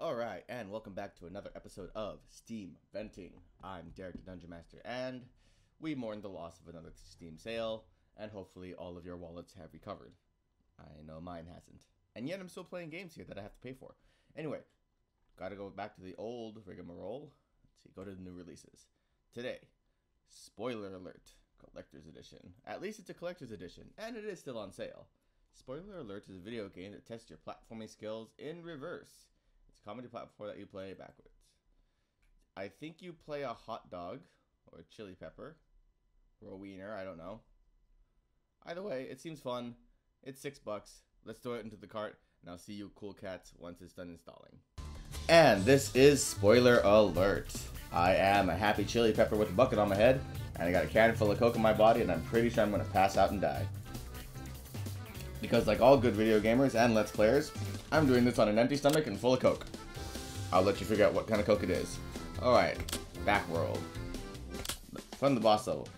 Alright, and welcome back to another episode of Steam Venting. I'm Derek the Dungeon Master, and we mourn the loss of another Steam sale, and hopefully all of your wallets have recovered. I know mine hasn't. And yet I'm still playing games here that I have to pay for. Anyway, gotta go back to the old rigmarole. Let's see, go to the new releases. Today, spoiler alert, collector's edition. At least it's a collector's edition, and it is still on sale. Spoiler alert is a video game that tests your platforming skills in reverse. It's a comedy platform that you play backwards. I think you play a hot dog, or a chili pepper, or a wiener, I don't know. Either way, it seems fun. It's $6. Let's throw it into the cart, and I'll see you cool cats once it's done installing. And this is spoiler alert. I am a happy chili pepper with a bucket on my head, and I got a can full of Coke in my body, and I'm pretty sure I'm going to pass out and die. Because like all good video gamers and Let's Players, I'm doing this on an empty stomach and full of Coke. I'll let you figure out what kind of Coke it is. Alright, Backworld. From the boss level.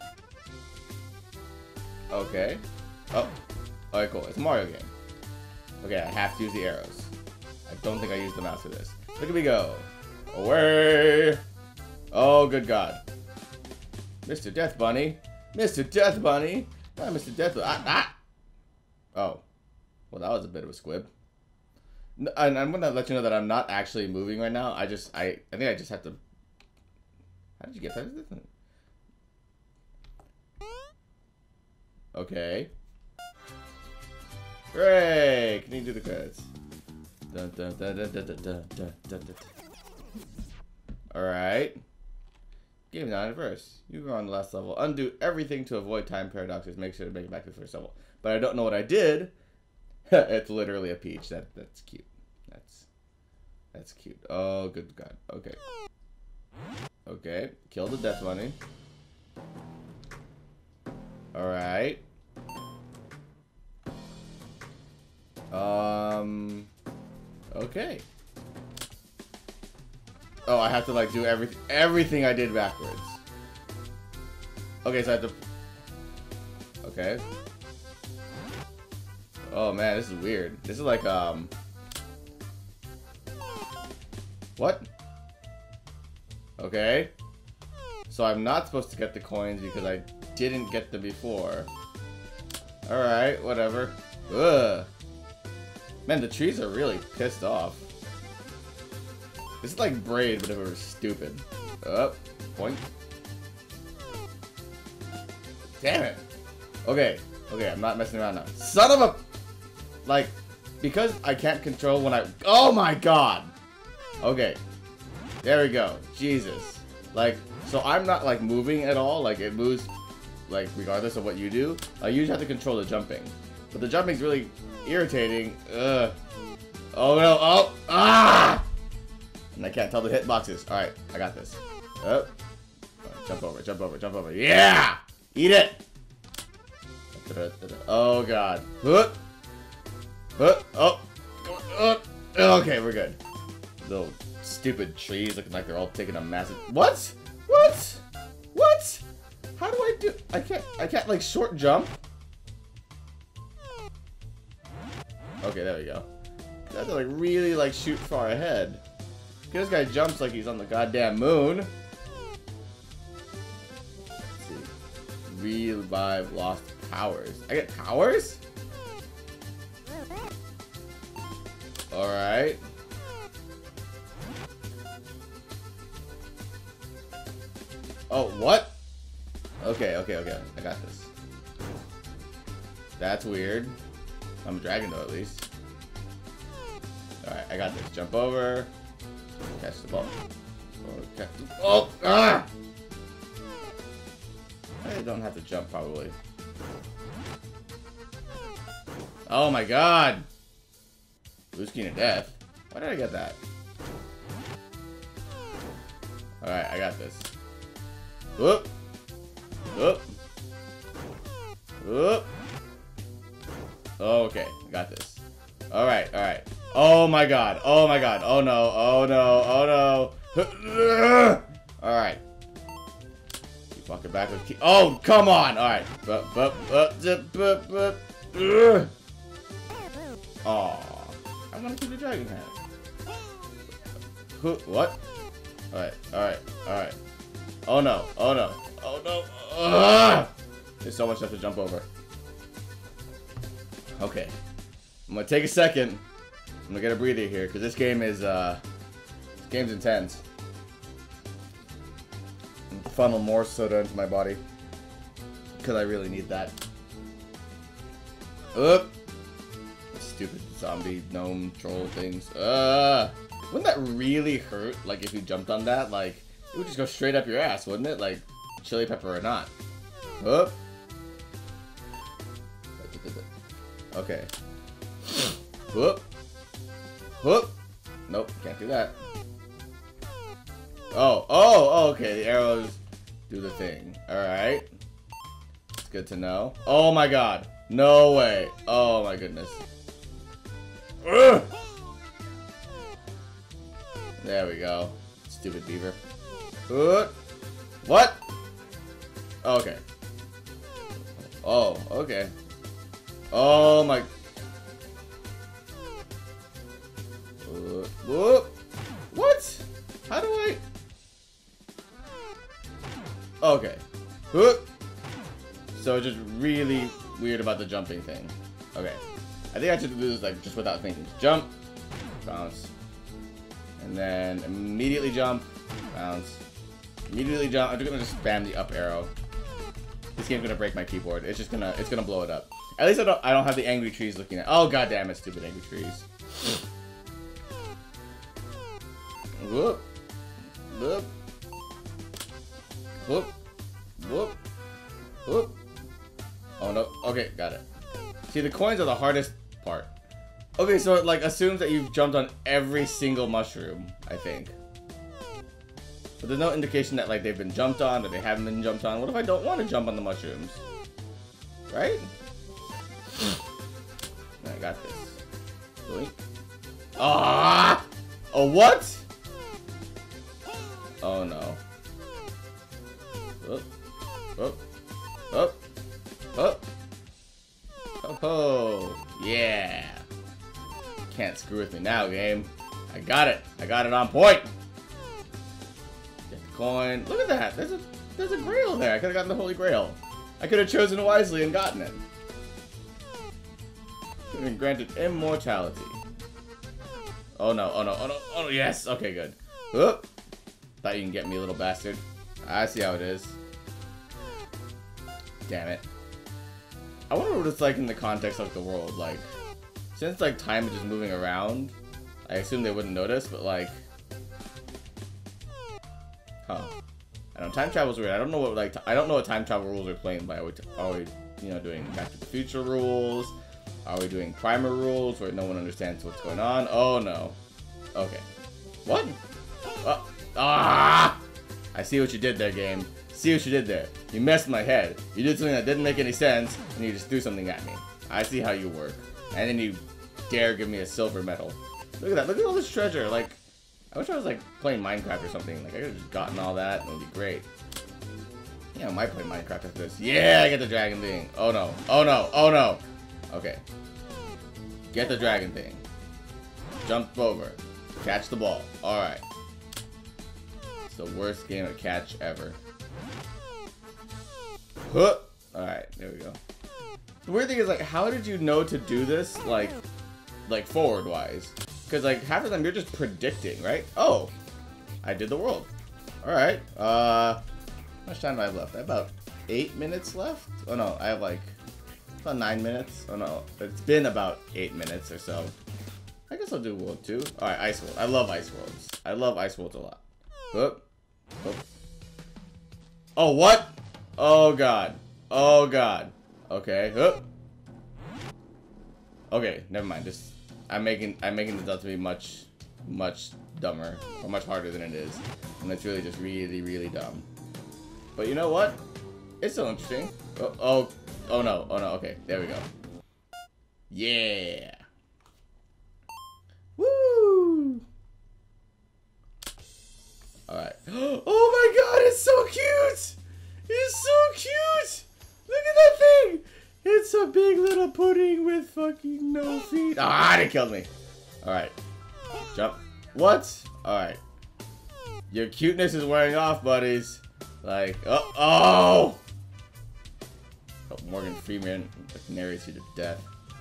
Okay. Oh. Alright, cool. It's a Mario game. Okay, I have to use the arrows. I don't think I used the mouse for this. Look at me go. Away! Oh, good God. Mr. Death Bunny. Mr. Death Bunny. Not Mr. Death Bunny. Oh, well, that was a bit of a squib. And I'm gonna let you know that I'm not actually moving right now. I think I just have to. How did you get past this? Okay. Hooray! Can you do the credits? Dun, dun, dun, dun, dun, dun, dun, dun, dun, dun. All right. Game 9 reverse. You go on the last level. Undo everything to avoid time paradoxes. Make sure to make it back to the first level. But I don't know what I did. It's literally a peach. That's cute. That's cute. Oh, good God. Okay. Okay. Kill the Death Bunny. Alright. Okay. Oh, I have to like do everything I did backwards. Okay, so I have to. Okay. Oh man, this is weird. This is like what? Okay. So I'm not supposed to get the coins because I didn't get them before. Alright, whatever. Ugh. Man, the trees are really pissed off. This is like Braid, but if it were stupid. Up. Point. Damn it. Okay. Okay, I'm not messing around now. Son of a... Like, because I can't control when I... Oh my God! Okay. There we go. Jesus. Like, so I'm not, like, moving at all. Like, it moves, like, regardless of what you do. I usually have to control the jumping. But the jumping's really irritating. Ugh. Oh no. Oh! Ah! And I can't tell the hitboxes. Alright, I got this. Oh. Jump over, jump over, jump over. Yeah! Eat it! Oh God. Oh. Okay, we're good. Little stupid trees looking like they're all taking a massive. What? What? What? How do I do? I can't like short jump. Okay, there we go. I have to like really like shoot far ahead. This guy jumps like he's on the goddamn moon. Let's see. Revive lost powers. I get powers? Alright. Oh, what? Okay. I got this. That's weird. I'm a dragon though, at least. Alright, I got this. Jump over. Catch the ball. Okay. Oh! Ah! I don't have to jump, probably. Oh my God! Blue screen of death. Why did I get that? Alright, I got this. Whoop! Whoop! Whoop! Okay, I got this. Alright. Oh my God! Oh my God! Oh no! Oh no! Oh no! Alright. Keep walking backwards. Oh, come on! Alright. Oh, I want to keep the dragon hat. What? Alright, alright, alright. Oh no, oh no, oh no. Ugh! There's so much stuff to jump over. Okay. I'm gonna take a second. I'm gonna get a breather here, because this game is, this game's intense. Funnel more soda into my body. Because I really need that. Oop! Stupid zombie gnome troll things. Wouldn't that really hurt? Like if you jumped on that, like it would just go straight up your ass, wouldn't it? Like chili pepper or not. Oop! Okay. Whoop! Whoop! Nope, can't do that. Oh, okay. The arrows do the thing. Alright. It's good to know. Oh my god. No way. Oh my goodness. Ugh! There we go. Stupid beaver. What? Okay. Oh, okay. Oh my. What? How do I? Okay. So it's just really weird about the jumping thing. Okay. I think I should do this like just without thinking. Jump, bounce, and then immediately jump, bounce, immediately jump. I'm just gonna just spam the up arrow. This game's gonna break my keyboard. It's gonna blow it up. At least I don't have the angry trees looking at. Oh god damn it, stupid angry trees. Whoop, whoop, whoop, whoop, whoop. Oh no. Okay, got it. See, the coins are the hardest part. Okay, so it like assumes that you've jumped on every single mushroom, I think. But there's no indication that like they've been jumped on or they haven't been jumped on. What if I don't want to jump on the mushrooms? Right? I got this. Doink. Ah! Oh, what? Oh no. Up. Up. Up. Up. Oh, yeah. Can't screw with me now, game. I got it. I got it on point. Get the coin. Look at that. There's a grail there. I could have gotten the Holy Grail. I could have chosen wisely and gotten it. Could have been granted immortality. Oh no, oh no, oh no, oh no, yes. Okay, good. Oop. Thought you can get me, little bastard. I see how it is. Damn it. I wonder what it's like in the context of the world. Like, since like time is just moving around, I assume they wouldn't notice, but like, huh? I know time travel's weird. I don't know what like I don't know what time travel rules are playing by. Are we you know doing Back to the Future rules? Are we doing Primer rules where no one understands what's going on? Oh no. Okay. What? Ah! I see what you did there, game. See what you did there. You messed my head. You did something that didn't make any sense, and you just threw something at me. I see how you work. And then you dare give me a silver medal. Look at that. Look at all this treasure. Like, I wish I was like playing Minecraft or something. Like, I could have just gotten all that, and it would be great. Yeah, I might play Minecraft after this. Yeah, I get the dragon thing. Oh no. Oh no. Oh no. Okay. Get the dragon thing. Jump over. Catch the ball. Alright. It's the worst game of catch ever. Huh. Alright, there we go. The weird thing is, like, how did you know to do this, like forward-wise? Because, like, half of them you're just predicting, right? Oh! I did the world. Alright, how much time do I have left? I have about 8 minutes left? Oh no, I have, like, about 9 minutes. Oh no, it's been about 8 minutes or so. I guess I'll do World 2. Alright, Ice World. I love Ice Worlds. I love Ice Worlds a lot. Whoop. Whoop. Oh, what? Oh god. Oh god. Okay. Whoop. Okay, never mind. Just I'm making this out to be much dumber or much harder than it is, and it's really just really dumb. But you know what? It's still interesting. Oh no. Oh no. Okay, there we go. Yeah. Woo. All right. Oh my god, it's so cute. It's so cute! Look at that thing! It's a big little pudding with fucking no feet. Ah, it killed me. Alright. Jump. What? Alright. Your cuteness is wearing off, buddies. Like, oh! Morgan Freeman narrates you to death.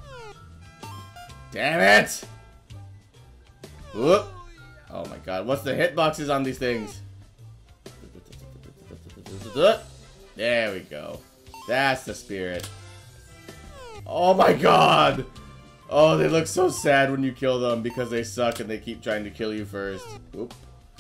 Damn it! Whoop! Oh my god, what's the hitboxes on these things? There we go. That's the spirit. Oh my god! Oh, they look so sad when you kill them because they suck and they keep trying to kill you first. Oop.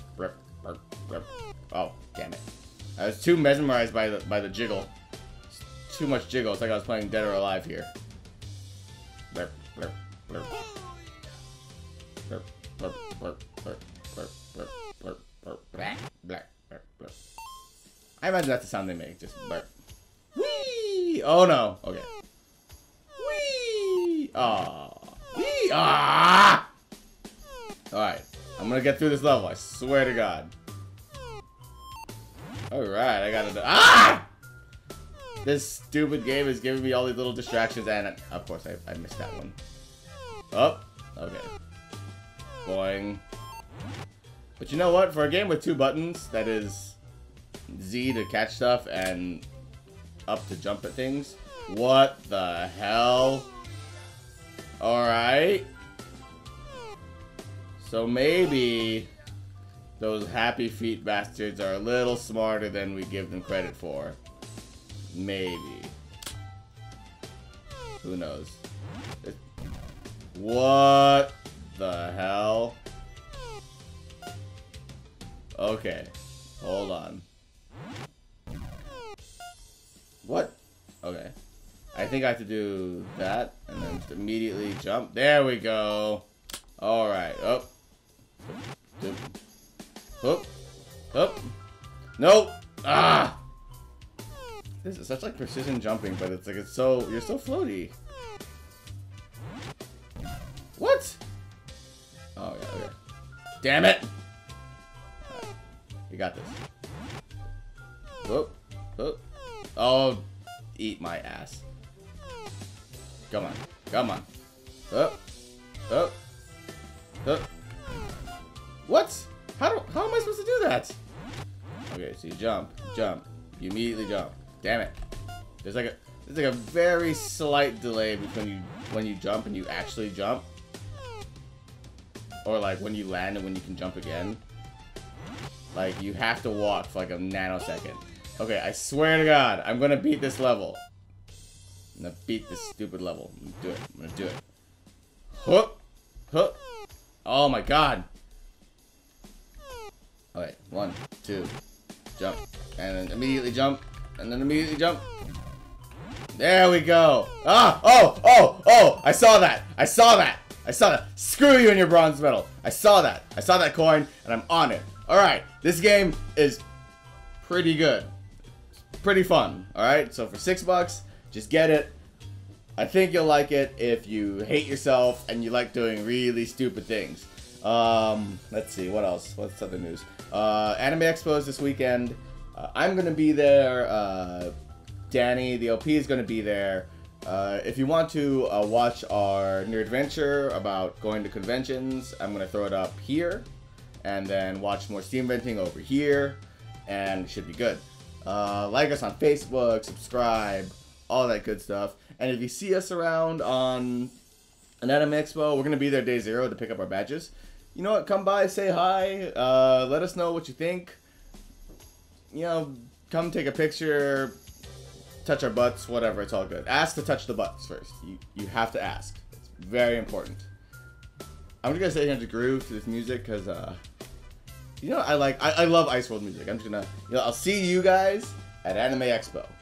Oh, damn it. I was too mesmerized by the jiggle. Too much jiggle. It's like I was playing Dead or Alive here. Blurp, blurp, blurp. Blurp, blurp, blurp, blurp, blurp, blurp, blurp, blurp, blurp, blurp, blurp, blurp. I imagine that's the sound they make. Just blurp. Whee! Oh no. Okay. Whee! Ah. Whee! Ah! Alright. I'm gonna get through this level. I swear to God. Alright. I gotta do. Ah! This stupid game is giving me all these little distractions, and of course I missed that one. Oh, okay. Boing. But you know what? For a game with 2 buttons, that is Z to catch stuff and up to jump at things. What the hell? Alright. So maybe those happy feet bastards are a little smarter than we give them credit for. Maybe. Who knows? What the hell? Okay. Hold on. What? Okay. I think I have to do that and then just immediately jump. There we go. Alright. Up. Up. Up. Nope. Ah! This is such like precision jumping, but it's like you're so floaty. What? Oh yeah, okay. Damn it! Right. You got this. Whoop, whoop. Oh, eat my ass. Come on, come on. Up, up, up. What? How am I supposed to do that? Okay, so you jump, you immediately jump. Damn it. There's like a very slight delay between when you jump and you actually jump. Or like when you land and when you can jump again. Like you have to walk for like a nanosecond. Okay, I swear to God, I'm gonna beat this level. I'm gonna beat this stupid level. I'm gonna do it. I'm gonna do it. Hook! Hook! Oh my God! Alright, 1, 2, jump. And then immediately jump. And then immediately jump. There we go. Ah! Oh! Oh! Oh! I saw that! I saw that! I saw that! Screw you and your bronze medal! I saw that! I saw that coin, and I'm on it. Alright, this game is pretty good. It's pretty fun. Alright, so for $6, just get it. I think you'll like it if you hate yourself and you like doing really stupid things. Let's see, what else? What's other news? Anime Expos this weekend. I'm gonna be there. Danny, the OP, is gonna be there. If you want to watch our Nerd Adventure about going to conventions, I'm gonna throw it up here, and then watch more Steam Venting over here, and it should be good. Like us on Facebook, subscribe, all that good stuff. And if you see us around on an Anime Expo, we're gonna be there day 0 to pick up our badges. You know what? Come by, say hi, let us know what you think. You know, come take a picture, touch our butts, whatever, it's all good. Ask to touch the butts first. You have to ask. It's very important. I'm just gonna sit here and groove to this music because, you know, I love Ice World music. I'm just gonna, you know, I'll see you guys at Anime Expo.